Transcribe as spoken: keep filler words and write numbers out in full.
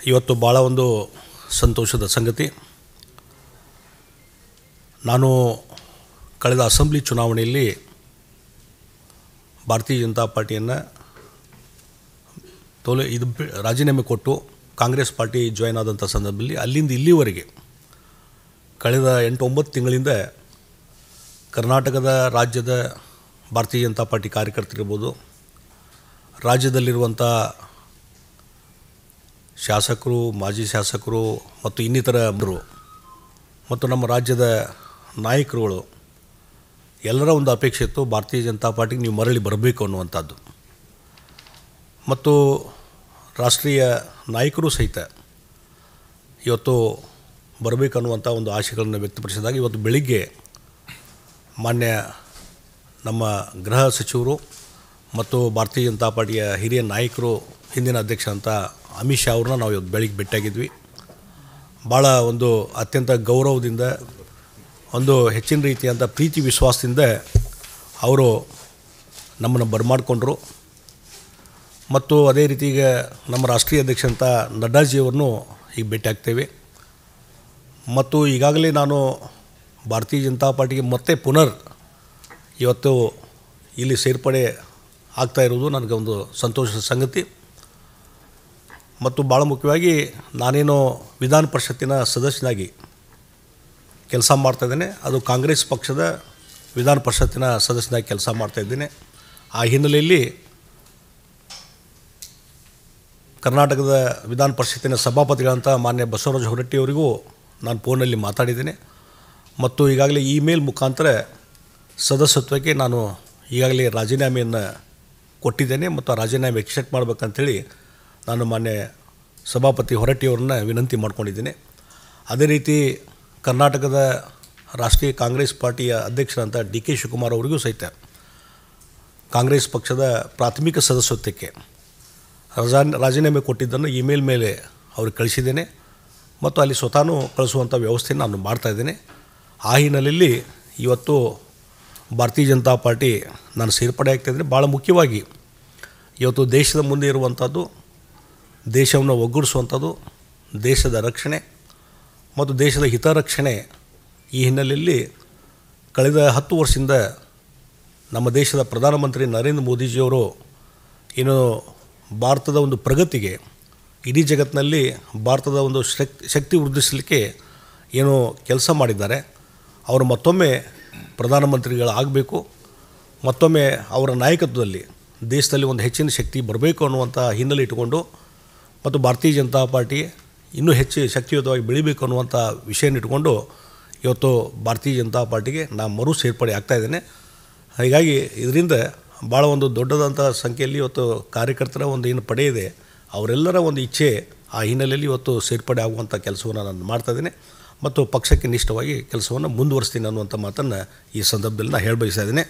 ಇವತ್ತು ಭಾಳ ಒಂದು ಸಂತೋಷದ ಸಂಗತಿ. ನಾನು ಕಳೆದ ಅಸೆಂಬ್ಲಿ ಚುನಾವಣೆಯಲ್ಲಿ ಭಾರತೀಯ ಜನತಾ ಪಾರ್ಟಿಯನ್ನು ತೋಲೆ ಇದು ರಾಜೀನಾಮೆ ಕೊಟ್ಟು ಕಾಂಗ್ರೆಸ್ ಪಾರ್ಟಿ ಜಾಯ್ನ್ ಆದಂಥ ಸಂದರ್ಭದಲ್ಲಿ ಅಲ್ಲಿಂದ ಇಲ್ಲಿವರೆಗೆ ಕಳೆದ ಎಂಟು ಒಂಬತ್ತು ತಿಂಗಳಿಂದ ಕರ್ನಾಟಕದ ರಾಜ್ಯದ ಭಾರತೀಯ ಜನತಾ ಪಾರ್ಟಿ ಕಾರ್ಯಕರ್ತರಿರ್ಬೋದು, ರಾಜ್ಯದಲ್ಲಿರುವಂಥ ಶಾಸಕರು, ಮಾಜಿ ಶಾಸಕರು ಮತ್ತು ಇನ್ನಿತರರು ಮತ್ತು ನಮ್ಮ ರಾಜ್ಯದ ನಾಯಕರುಗಳು ಎಲ್ಲರ ಒಂದು ಅಪೇಕ್ಷೆ ಇತ್ತು, ಭಾರತೀಯ ಜನತಾ ಪಾರ್ಟಿಗೆ ನೀವು ಮರಳಿ ಬರಬೇಕು ಅನ್ನುವಂಥದ್ದು. ಮತ್ತು ರಾಷ್ಟ್ರೀಯ ನಾಯಕರು ಸಹಿತ ಇವತ್ತು ಬರಬೇಕನ್ನುವಂಥ ಒಂದು ಆಶೆಗಳನ್ನು ವ್ಯಕ್ತಪಡಿಸಿದಾಗ ಇವತ್ತು ಬೆಳಿಗ್ಗೆ ಮಾನ್ಯ ನಮ್ಮ ಗೃಹ ಸಚಿವರು ಮತ್ತು ಭಾರತೀಯ ಜನತಾ ಪಾರ್ಟಿಯ ಹಿರಿಯ ನಾಯಕರು, ಹಿಂದಿನ ಅಧ್ಯಕ್ಷ ಅಂತ ಅಮಿತ್ ಶಾ ಅವ್ರನ್ನ ನಾವು ಇವತ್ತು ಬೆಳಿಗ್ಗೆ ಭೇಟಿಯಾಗಿದ್ವಿ. ಭಾಳ ಒಂದು ಅತ್ಯಂತ ಗೌರವದಿಂದ, ಒಂದು ಹೆಚ್ಚಿನ ರೀತಿಯಂಥ ಪ್ರೀತಿ ವಿಶ್ವಾಸದಿಂದ ಅವರು ನಮ್ಮನ್ನು ಬರಮಾಡಿಕೊಂಡ್ರು. ಮತ್ತು ಅದೇ ರೀತಿ ಈಗ ನಮ್ಮ ರಾಷ್ಟ್ರೀಯ ಅಧ್ಯಕ್ಷ ಅಂತ ನಡ್ಡಾಜಿಯವ್ರನ್ನೂ ಈಗ ಭೇಟಿ ಆಗ್ತೇವೆ. ಮತ್ತು ಈಗಾಗಲೇ ನಾನು ಭಾರತೀಯ ಜನತಾ ಪಾರ್ಟಿಗೆ ಮತ್ತೆ ಪುನರ್ ಇವತ್ತು ಇಲ್ಲಿ ಸೇರ್ಪಡೆ ಆಗ್ತಾ ಇರೋದು ನನಗೆ ಒಂದು ಸಂತೋಷದ ಸಂಗತಿ. ಮತ್ತು ಭಾಳ ಮುಖ್ಯವಾಗಿ ನಾನೇನು ವಿಧಾನ ಪರಿಷತ್ತಿನ ಸದಸ್ಯನಾಗಿ ಕೆಲಸ ಮಾಡ್ತಾಯಿದ್ದೇನೆ, ಅದು ಕಾಂಗ್ರೆಸ್ ಪಕ್ಷದ ವಿಧಾನ ಪರಿಷತ್ತಿನ ಸದಸ್ಯನಾಗಿ ಕೆಲಸ ಮಾಡ್ತಾಯಿದ್ದೇನೆ. ಆ ಹಿನ್ನೆಲೆಯಲ್ಲಿ ಕರ್ನಾಟಕದ ವಿಧಾನ ಪರಿಷತ್ತಿನ ಸಭಾಪತಿಗಳಂತ ಮಾನ್ಯ ಬಸವರಾಜ ಹೊರಟ್ಟಿಯವರಿಗೂ ನಾನು ಫೋನಲ್ಲಿ ಮಾತಾಡಿದ್ದೇನೆ. ಮತ್ತು ಈಗಾಗಲೇ ಇಮೇಲ್ ಮುಖಾಂತರ ಸದಸ್ಯತ್ವಕ್ಕೆ ನಾನು ಈಗಾಗಲೇ ರಾಜೀನಾಮೆಯನ್ನು ಕೊಟ್ಟಿದ್ದೇನೆ ಮತ್ತು ಆ ರಾಜೀನಾಮೆ ಎಕ್ಸೆಪ್ಟ್ ಮಾಡಬೇಕಂತೇಳಿ ನಾನು ಮಾನ್ಯ ಸಭಾಪತಿ ಹೊರಟ್ಟಿಯವ್ರನ್ನ ವಿನಂತಿ ಮಾಡ್ಕೊಂಡಿದ್ದೀನಿ. ಅದೇ ರೀತಿ ಕರ್ನಾಟಕದ ರಾಷ್ಟ್ರೀಯ ಕಾಂಗ್ರೆಸ್ ಪಾರ್ಟಿಯ ಅಧ್ಯಕ್ಷರಂಥ ಡಿ ಕೆ ಶಿವಕುಮಾರ್ ಅವರಿಗೂ ಸಹಿತ ಕಾಂಗ್ರೆಸ್ ಪಕ್ಷದ ಪ್ರಾಥಮಿಕ ಸದಸ್ಯತ್ವಕ್ಕೆ ರಜಾ ರಾಜೀನಾಮೆ ಕೊಟ್ಟಿದ್ದನ್ನು ಇಮೇಲ್ ಮೇಲೆ ಅವ್ರಿಗೆ ಕಳಿಸಿದ್ದೇನೆ ಮತ್ತು ಅಲ್ಲಿ ಸ್ವತಃ ಕಳಿಸುವಂಥ ವ್ಯವಸ್ಥೆಯನ್ನು ನಾನು ಮಾಡ್ತಾಯಿದ್ದೇನೆ. ಆ ಹಿನ್ನೆಲೆಯಲ್ಲಿ ಇವತ್ತು ಭಾರತೀಯ ಜನತಾ ಪಾರ್ಟಿ ನಾನು ಸೇರ್ಪಡೆ ಆಗ್ತಾಯಿದ್ದೀನಿ. ಭಾಳ ಮುಖ್ಯವಾಗಿ ಇವತ್ತು ದೇಶದ ಮುಂದೆ ಇರುವಂಥದ್ದು, ದೇಶವನ್ನು ಒಗ್ಗೂಡಿಸುವಂಥದ್ದು, ದೇಶದ ರಕ್ಷಣೆ ಮತ್ತು ದೇಶದ ಹಿತರಕ್ಷಣೆ. ಈ ಹಿನ್ನೆಲೆಯಲ್ಲಿ ಕಳೆದ ಹತ್ತು ವರ್ಷದಿಂದ ನಮ್ಮ ದೇಶದ ಪ್ರಧಾನಮಂತ್ರಿ ನರೇಂದ್ರ ಮೋದಿಜಿಯವರು ಏನು ಭಾರತದ ಒಂದು ಪ್ರಗತಿಗೆ, ಇಡೀ ಜಗತ್ತಿನಲ್ಲಿ ಭಾರತದ ಒಂದು ಶಕ್ತಿ ಶಕ್ತಿ ವೃದ್ಧಿಸಲಿಕ್ಕೆ ಏನು ಕೆಲಸ ಮಾಡಿದ್ದಾರೆ, ಅವರು ಮತ್ತೊಮ್ಮೆ ಪ್ರಧಾನಮಂತ್ರಿಗಳಾಗಬೇಕು, ಮತ್ತೊಮ್ಮೆ ಅವರ ನಾಯಕತ್ವದಲ್ಲಿ ದೇಶದಲ್ಲಿ ಒಂದು ಹೆಚ್ಚಿನ ಶಕ್ತಿ ಬರಬೇಕು ಅನ್ನುವಂಥ ಹಿನ್ನೆಲೆ ಇಟ್ಟುಕೊಂಡು ಮತ್ತು ಭಾರತೀಯ ಜನತಾ ಪಾರ್ಟಿ ಇನ್ನೂ ಹೆಚ್ಚು ಶಕ್ತಿಯುತವಾಗಿ ಬೆಳಿಬೇಕು ಅನ್ನುವಂಥ ವಿಷಯನ ಇಟ್ಕೊಂಡು ಇವತ್ತು ಭಾರತೀಯ ಜನತಾ ಪಾರ್ಟಿಗೆ ನಾನು ಮರು ಸೇರ್ಪಡೆ ಆಗ್ತಾಯಿದ್ದೇನೆ. ಹೀಗಾಗಿ ಇದರಿಂದ ಭಾಳ ಒಂದು ದೊಡ್ಡದಂಥ ಸಂಖ್ಯೆಯಲ್ಲಿ ಇವತ್ತು ಕಾರ್ಯಕರ್ತರ ಒಂದು ಏನು ಪಡೆ ಇದೆ, ಅವರೆಲ್ಲರ ಒಂದು ಇಚ್ಛೆ, ಆ ಹಿನ್ನೆಲೆಯಲ್ಲಿ ಇವತ್ತು ಸೇರ್ಪಡೆ ಆಗುವಂಥ ಕೆಲಸವನ್ನು ನಾನು ಮಾಡ್ತಾಯಿದ್ದೇನೆ ಮತ್ತು ಪಕ್ಷಕ್ಕೆ ನಿಷ್ಠವಾಗಿ ಕೆಲಸವನ್ನು ಮುಂದುವರಿಸ್ತೀನಿ ಅನ್ನುವಂಥ ಮಾತನ್ನು ಈ ಸಂದರ್ಭದಲ್ಲಿ ನಾನು ಹೇಳಿ ಬಯಸ್ತಾ ಇದ್ದೇನೆ.